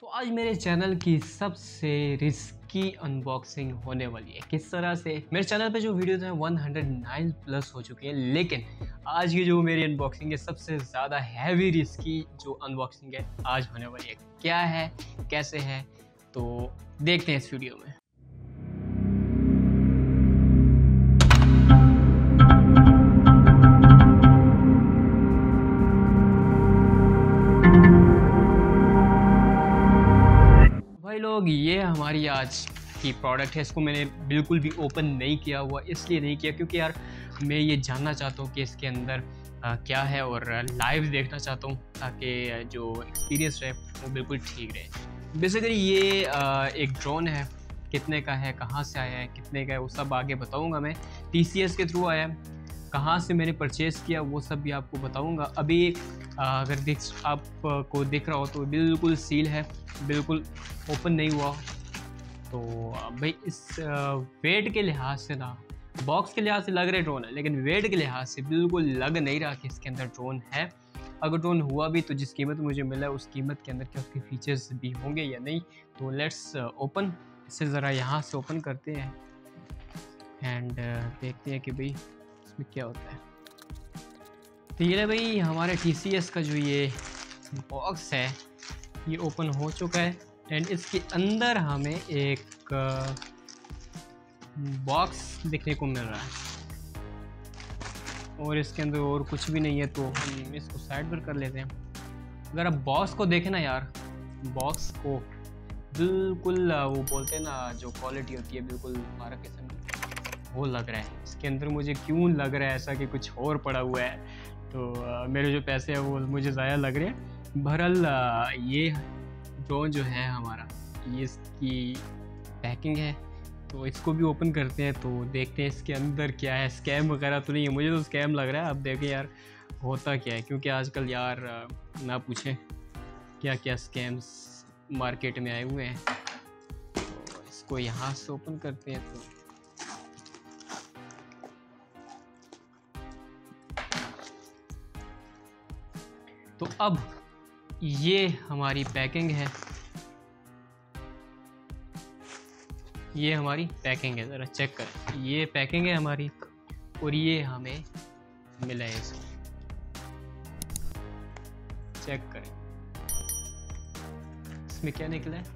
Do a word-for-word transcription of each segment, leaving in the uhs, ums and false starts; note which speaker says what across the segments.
Speaker 1: तो आज मेरे चैनल की सबसे रिस्की अनबॉक्सिंग होने वाली है। किस तरह से मेरे चैनल पे जो वीडियोज़ हैं एक सौ नौ प्लस हो चुकी हैं, लेकिन आज की जो मेरी अनबॉक्सिंग है सबसे ज़्यादा हैवी रिस्की जो अनबॉक्सिंग है आज होने वाली है। क्या है, कैसे है, तो देखते हैं इस वीडियो में। भाई लोग, ये हमारी आज की प्रोडक्ट है। इसको मैंने बिल्कुल भी ओपन नहीं किया हुआ, इसलिए नहीं किया क्योंकि यार मैं ये जानना चाहता हूँ कि इसके अंदर आ, क्या है और लाइव देखना चाहता हूँ ताकि जो एक्सपीरियंस रहे वो बिल्कुल ठीक रहे। बेसिकली ये आ, एक ड्रोन है। कितने का है, कहाँ से आया है, कितने का है, वो सब आगे बताऊँगा। मैं टी सी एस के थ्रू आया है, कहाँ से मैंने परचेज़ किया वो सब भी आपको बताऊँगा। अभी आ, अगर देख आपको दिख रहा हो तो बिल्कुल सील है, बिल्कुल ओपन नहीं हुआ। तो भाई इस वेट के लिहाज से ना, बॉक्स के लिहाज से लग रहे ड्रोन है, लेकिन वेट के लिहाज से बिल्कुल लग नहीं रहा कि इसके अंदर ड्रोन है। अगर ड्रोन हुआ भी तो जिस कीमत मुझे मिला है उस कीमत के अंदर क्या उसके फीचर्स भी होंगे या नहीं। तो लेट्स ओपन, इसे ज़रा यहाँ से ओपन करते हैं एंड देखते हैं कि भाई इसमें क्या होता है। तो ये भाई हमारे टी सी एस का जो ये बॉक्स है ये ओपन हो चुका है एंड इसके अंदर हमें एक बॉक्स देखने को मिल रहा है और इसके अंदर और कुछ भी नहीं है। तो हम इसको साइड पर कर लेते हैं। अगर आप बॉक्स को देखें ना यार, बॉक्स को बिल्कुल वो बोलते हैं ना जो क्वालिटी होती है बिल्कुल हमारा किस्म वो लग रहा है। इसके अंदर मुझे क्यों लग रहा है ऐसा कि कुछ और पड़ा हुआ है, तो आ, मेरे जो पैसे हैं वो मुझे ज़ाया लग रहे हैं। बहरहाल ये ड्रोन जो है हमारा, ये इसकी पैकिंग है, तो इसको भी ओपन करते हैं। तो देखते हैं इसके अंदर क्या है। स्कैम वगैरह तो नहीं है, मुझे तो स्कैम लग रहा है। अब देखें यार होता क्या है, क्योंकि आजकल यार ना पूछें क्या क्या स्कैम्स मार्केट में आए हुए हैं। तो इसको यहाँ से ओपन करते हैं। तो तो अब ये हमारी पैकिंग है, ये हमारी पैकिंग है, ज़रा चेक करें। ये पैकिंग है हमारी और ये हमें मिला है। इसको चेक करें इसमें क्या निकला है।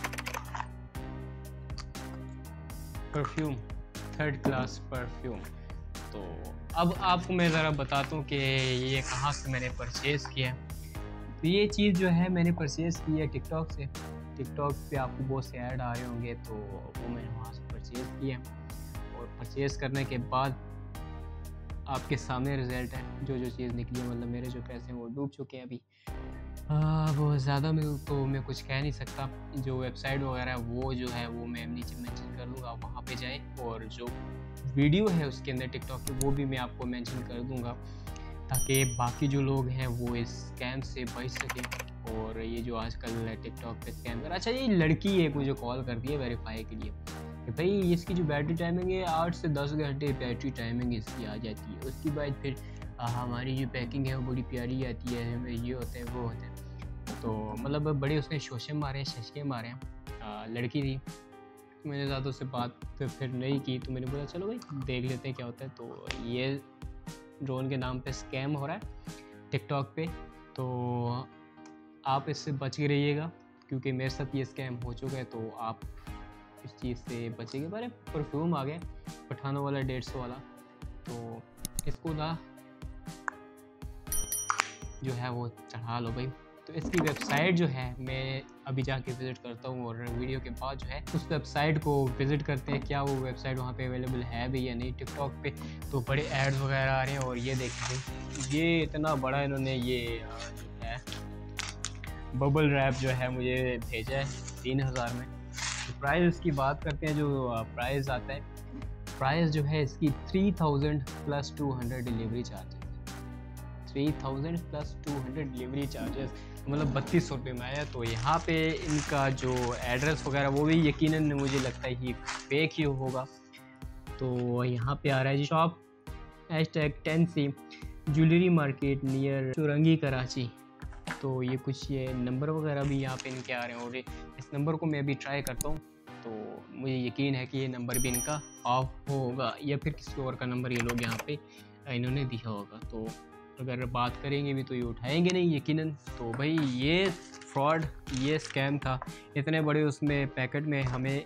Speaker 1: Perfume, third class perfume. तो अब आपको मैं ज़रा बताता हूँ कि ये कहाँ से मैंने परचेज़ किया है। तो ये चीज़ जो है मैंने परचेज़ की है टिकटॉक से। टिकटॉक पे आपको बहुत से ऐड आ रहे होंगे, तो वो मैंने वहाँ से परचेज़ किया और परचेज़ करने के बाद आपके सामने रिज़ल्ट है। जो जो चीज़ निकली है, मतलब मेरे जो पैसे हैं वो डूब चुके हैं अभी। वो ज़्यादा में तो मैं कुछ कह नहीं सकता। जो वेबसाइट वगैरह है वो जो है वो मैं नीचे मेंशन कर दूँगा, वहाँ पे जाएँ। और जो वीडियो है उसके अंदर टिकटॉक की वो भी मैं आपको मेंशन कर दूँगा ताकि बाकी जो लोग हैं वो इस स्कैम से बच सकें। और ये जो आजकल टिकटॉक पे स्कैम कर, अच्छा ये लड़की एक मुझे कॉल करती है वेरीफाई के लिए कि भाई इसकी जो बैटरी टाइमिंग है आठ से दस घंटे बैटरी टाइमिंग इसकी आ जाती है। उसके बाद फिर आ, हमारी जो पैकिंग है वो बड़ी प्यारी आती है, ये होते हैं वो होते हैं। तो मतलब बड़े उसने शोशे मारे, शशके मारे हैं। लड़की थी, मैंने ज़्यादा उससे बात फिर नहीं की, तो मैंने बोला चलो भाई देख लेते हैं क्या होता है। तो ये ड्रोन के नाम पे स्कैम हो रहा है टिकटॉक पे, तो आप इससे बच के रहिएगा क्योंकि मेरे साथ ये स्कैम हो चुका है। तो आप इस चीज़ से बचेंगे। बारे परफ्यूम आ गया पठानों वाला डेढ़ सौ वाला, तो इसको ना जो है वो चढ़ा लो भाई। तो इसकी वेबसाइट जो है मैं अभी जाके विज़िट करता हूँ और वीडियो के बाद जो है उस वेबसाइट को विज़िट करते हैं, क्या वो वेबसाइट वहाँ पे अवेलेबल है भी या नहीं। टिकटॉक पे तो बड़े एड्स वगैरह आ रहे हैं और ये देखिए ये इतना बड़ा इन्होंने ये जो है बबल रैप जो है मुझे भेजा है तीन हज़ार में। तो प्राइस इसकी बात करते हैं, जो प्राइस आता है, प्राइस जो है इसकी three thousand plus two hundred delivery charges, three thousand plus two hundred delivery charges, मतलब बत्तीस सौ रुपये में आया। तो यहाँ पे इनका जो एड्रेस वगैरह वो भी यकीनन मुझे लगता है कि फेक ही होगा। तो यहाँ पे आ रहा है जी shop hashtag ten C jewellery market near Chowrangi Karachi. तो ये कुछ ये नंबर वगैरह भी यहाँ पे इनके आ रहे हैं और इस नंबर को मैं अभी ट्राई करता हूँ, तो मुझे यकीन है कि ये नंबर भी इनका ऑफ होगा या फिर किसी और का नंबर ये लोग यहाँ पे इन्होंने दिया होगा। तो अगर बात करेंगे भी तो ये उठाएंगे नहीं यकीनन। तो भाई ये फ्रॉड, ये स्कैम था। इतने बड़े उसमें पैकेट में हमें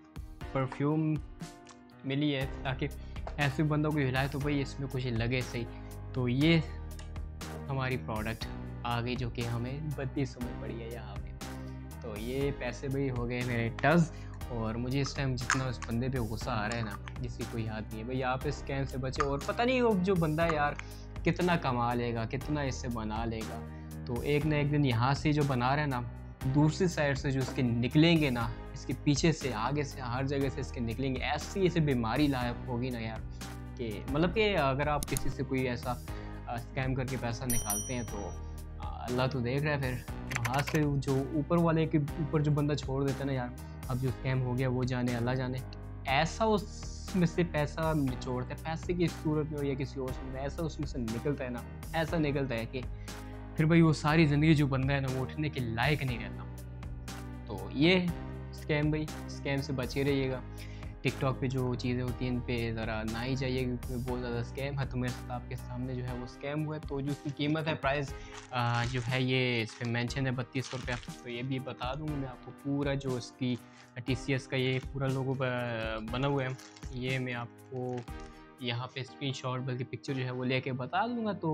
Speaker 1: परफ्यूम मिली है ताकि ऐसे बंदों को हिलाए तो भाई इसमें कुछ लगे सही। तो ये हमारी प्रोडक्ट आ गई जो कि हमें बत्तीस सौ में पड़ी है यहाँ पे। तो ये पैसे भाई हो गए मेरे टज। और मुझे इस टाइम जितना उस बंदे पे गुस्सा आ रहा है ना, जिसकी कोई याद नहीं है भाई, आप इस स्कैम से बचे। और पता नहीं वो जो बंदा है यार कितना कमा लेगा, कितना इससे बना लेगा। तो एक ना एक दिन यहाँ से जो बना रहे हैं ना, दूसरी साइड से जो इसके निकलेंगे ना, इसके पीछे से आगे से हर जगह से इसके निकलेंगे, ऐसी इसे बीमारी लायक होगी ना यार कि मतलब कि अगर आप किसी से कोई ऐसा स्कैम करके पैसा निकालते हैं तो अल्लाह तो देख रहा है। फिर हाथ से जो ऊपर वाले के ऊपर जो बंदा छोड़ देता है ना यार, अब जो स्कैम हो गया वो जाने अल्लाह जाने, ऐसा उसमें से पैसा निचोड़ता है, पैसे की सूरत में हो या किसी और सूरत में, ऐसा उसमें से निकलता है ना, ऐसा निकलता है कि फिर भाई वो सारी ज़िंदगी जो बंदा है ना वो उठने के लायक नहीं रहता। तो ये स्कैम भाई, स्कैम से बचे रहिएगा। टिकटॉक पे जो चीज़ें होती हैं इन पे ज़रा ना ही जाइए क्योंकि बहुत ज़्यादा स्कैम है। तो मेरे साथ आपके सामने जो है वो स्कैम हुआ है। तो जो उसकी कीमत है, प्राइस जो है ये इस पर मैंशन है बत्तीस सौ रुपया। तो ये भी बता दूँगा मैं आपको, पूरा जो इसकी टी सी एस का ये पूरा लोगो बना हुआ है, ये मैं आपको यहाँ पे स्क्रीनशॉट बल्कि पिक्चर जो है वो लेके बता दूँगा। तो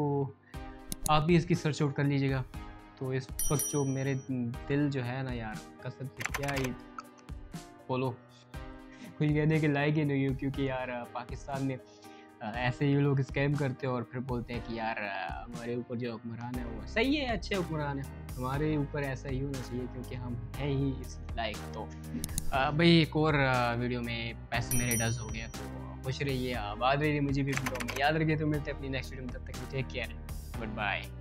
Speaker 1: आप भी इसकी सर्च आउट कर लीजिएगा। तो इस वक्त जो मेरे दिल जो है ना यार, कसम से क्या ही बोलो, कुछ कहने के लायक ही नहीं हो। क्योंकि यार पाकिस्तान में ऐसे ही लोग स्कैम करते हैं और फिर बोलते हैं कि यार हमारे ऊपर जो हुक्मरान है वो सही है, अच्छे हुक्मरान है, हमारे ऊपर ऐसा ही होना चाहिए क्योंकि हम हैं ही इस लायक। तो भाई एक और वीडियो में पैसे मेरे डज हो गया। तो खुश रहिए, आबाद रहिए, मुझे भी याद रखिए। तो मिलते हैं अपनी नेक्स्ट वीडियो में, तब तक टेक केयर, गुड बाय।